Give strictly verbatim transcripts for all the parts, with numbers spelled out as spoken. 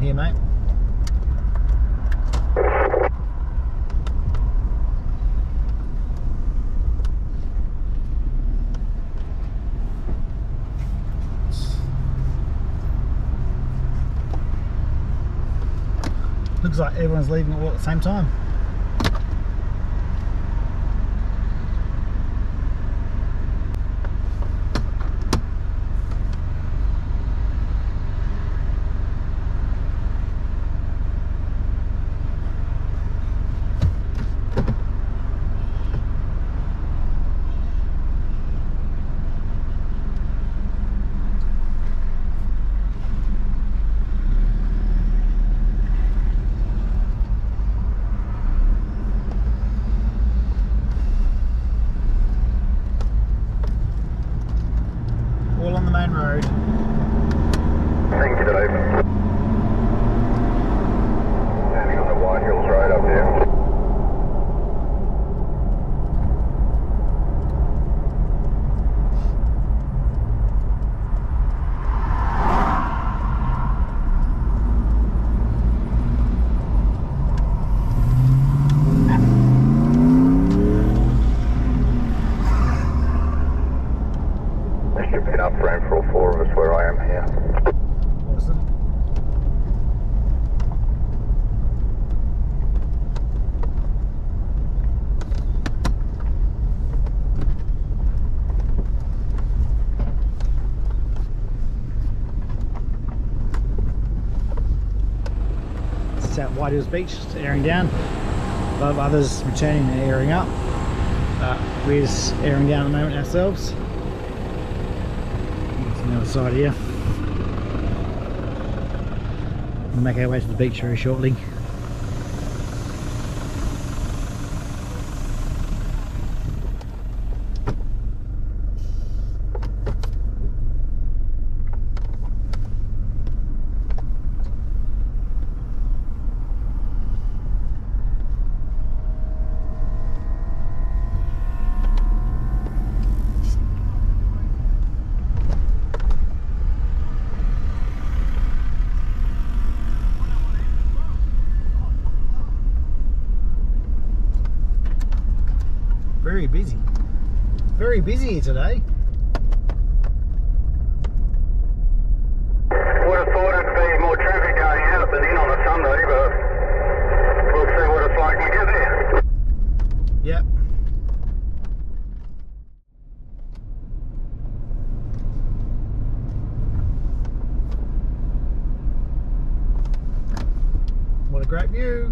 here, mate. Looks like everyone's leaving all at the same time. All on the main road. Thank you, Dave. Standing on the Whitehills road up here. Enough room for all four of us where I am here. Awesome. It's at Whitehills Beach, just airing down. A lot of others returning and airing up. Uh, we're just airing down at the moment ourselves. On the other side here. We'll make our way to the beach very shortly. Very busy. Very busy here today. Would have thought it'd be more traffic going out than in on a Sunday, but we'll see what it's like when we get there. Yep. What a great view.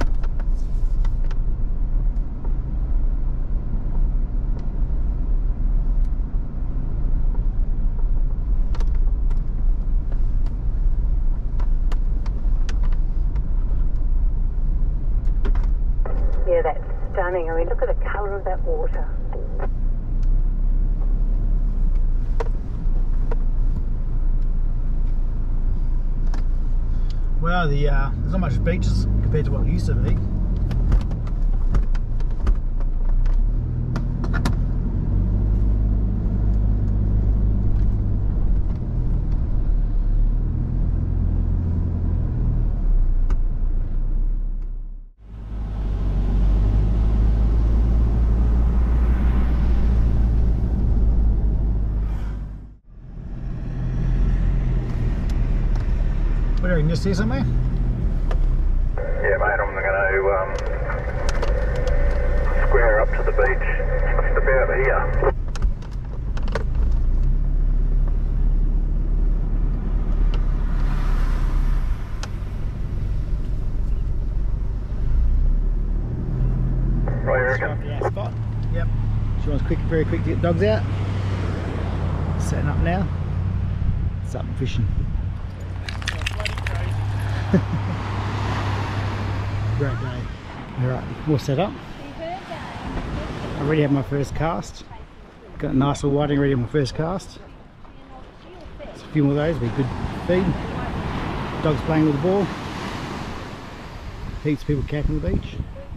Yeah, that's stunning. I mean, look at the colour of that water. Well, the uh, there's not much beaches compared to what it used to be. What are you, just here somewhere? Yeah, mate, I'm going to um, square up to the beach just about here. Right, you reckon? Yeah, spot. Yep. She wants quick, very quick to get dogs out. Setting up now. Something fishing. Great day. Alright, we'll set up. I already have my first cast. Got a nice little whiting ready on my first cast. Just a few more of those, be good feed. Dogs playing with the ball. Heaps of people camping on the beach.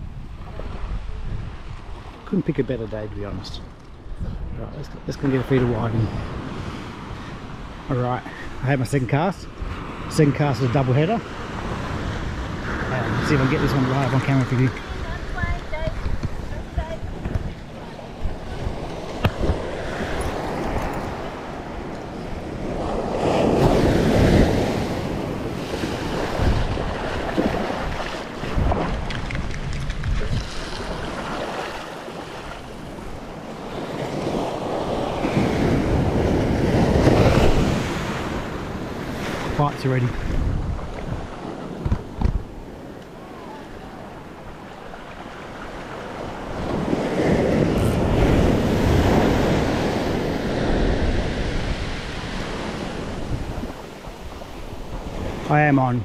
Couldn't pick a better day, to be honest. Alright, let's, let's go get a feed of whiting. Alright, I had my second cast. Second cast was a double header. Let's see if I can get this one live on camera for you. Parts are ready. I am on.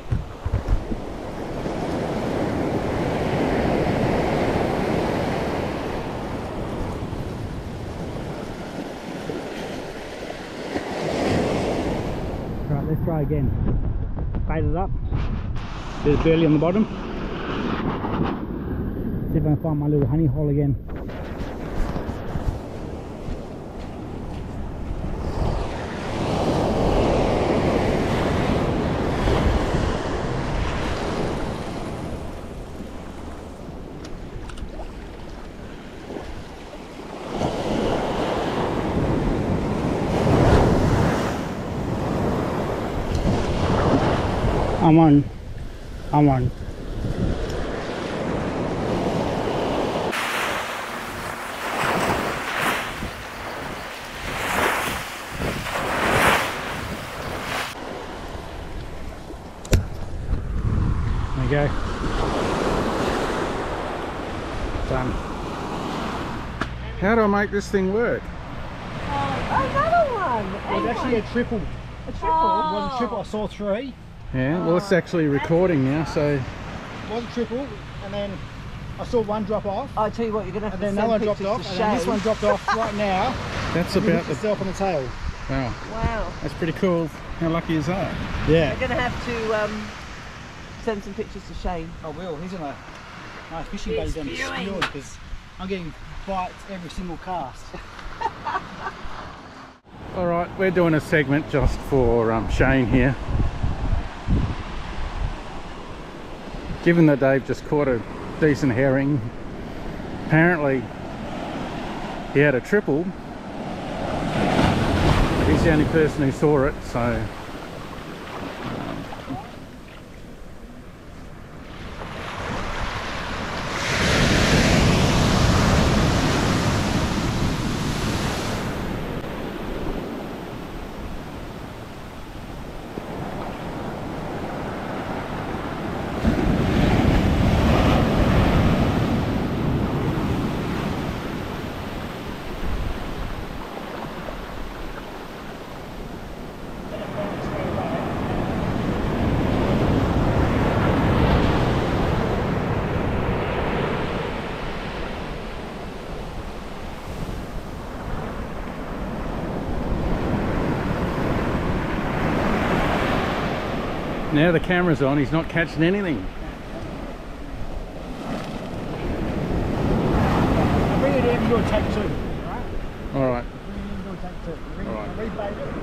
Right, let's try again. Fade it up. There's barely on the bottom. See if I can find my little honey hole again. I'm on. I'm on. There you go. Done. How do I make this thing work? Another one. It was actually a triple. A triple. It wasn't triple, I saw three. Yeah, well it's actually recording now, so... It wasn't triple, and then I saw one drop off, I tell you what, you're gonna have and to then send another dropped pictures off, to and then this Shane. one dropped off right now. That's and about hit the... itself on the tail. Wow, Wow. that's pretty cool. How lucky is that? Yeah. You're gonna have to um, send some pictures to Shane. I will. He's in a nice fishing He's boat. He's spewing. spewing because I'm getting bites every single cast. Alright, we're doing a segment just for um, Shane here. Given that Dave just caught a decent herring, apparently he had a triple. He's the only person who saw it, so... Now the camera's on, he's not catching anything. Bring it in, you'll take two. Alright? Alright. Bring it in, you'll take two. Bring Alright. it, rebait it.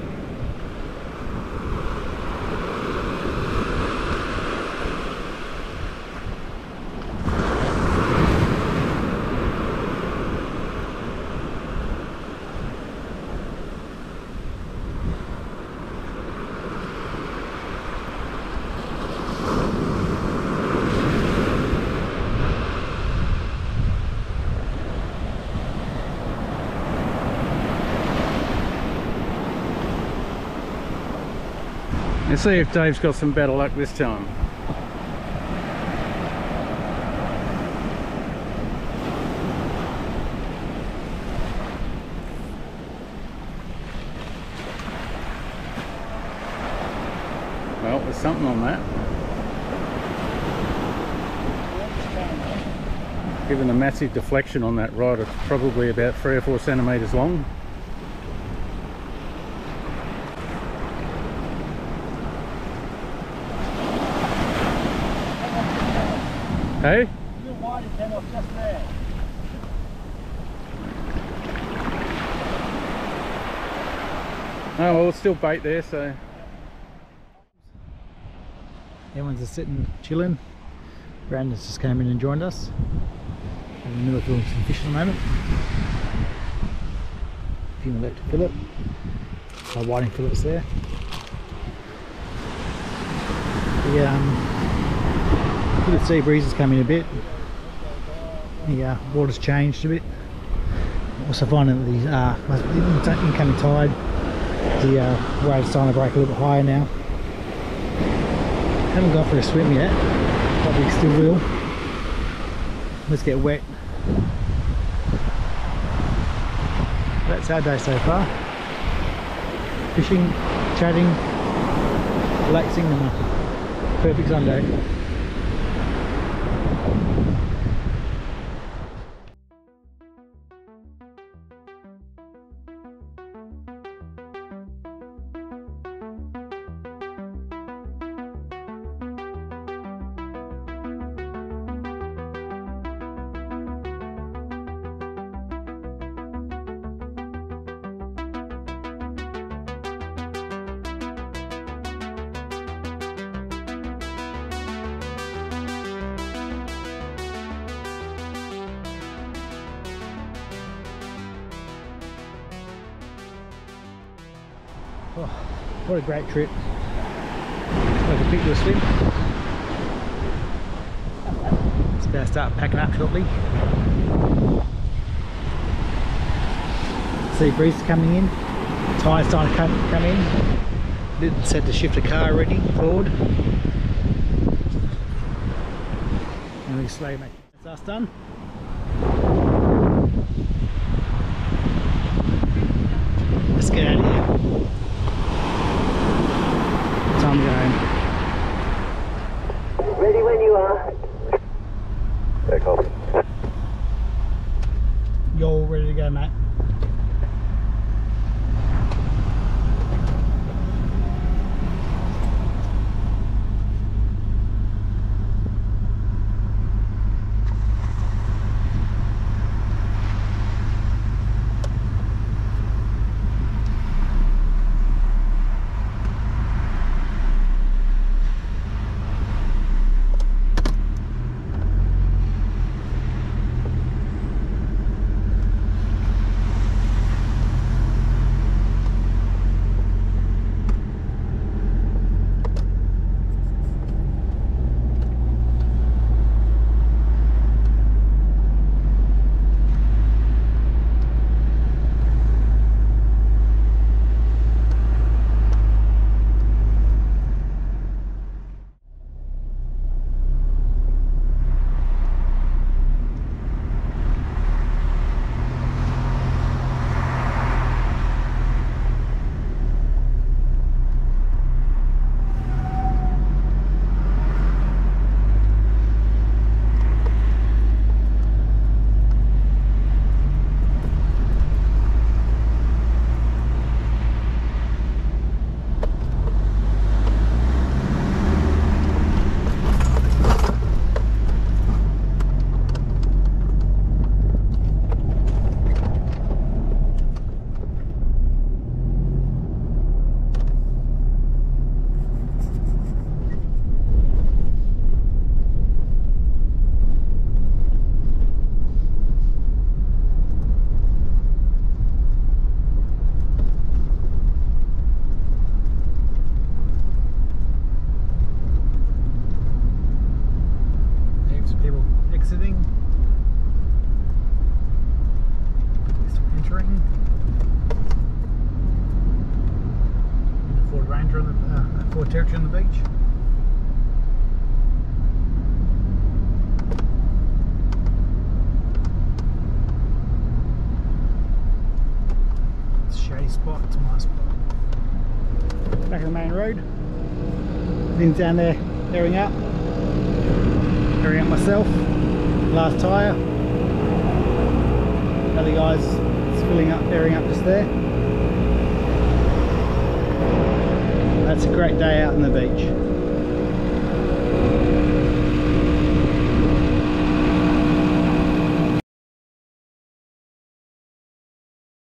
Let's see if Dave's got some better luck this time. Well, there's something on that. Given the massive deflection on that rod, it's probably about three or four centimetres long. Hey? Little wide it came off just there. Oh well, it's still bait there, so... Everyone's just sitting, chilling. Brandon's just came in and joined us. In the middle of doing some fish at the moment. A few more left to fillet. Our whiting fillets there. The um, good sea breeze has come in a bit. The uh, water's changed a bit. Also finding that the uh, incoming tide, the uh, waves starting to break a little bit higher now. Haven't gone for a swim yet, probably still will. Let's get wet. That's our day so far. Fishing, chatting, relaxing, and a perfect Sunday. Oh, what a great trip. I can pick you a swim. It's about to start packing up shortly. Sea breeze is coming in. Tide's starting to come, come in. Didn't set to shift the car already forward. And we slowly make that's us done. Let's get out of here. Time to go home. Ready when you are. Take off. You're all ready to go, mate. Exiting, entering. A Ford Ranger on the uh, Ford Territory on the beach. It's a shady spot. It's a nice spot. Back on the main road. Things down there airing up. Airing up myself. Last tyre. Other guys is filling up, airing up just there. That's a great day out on the beach.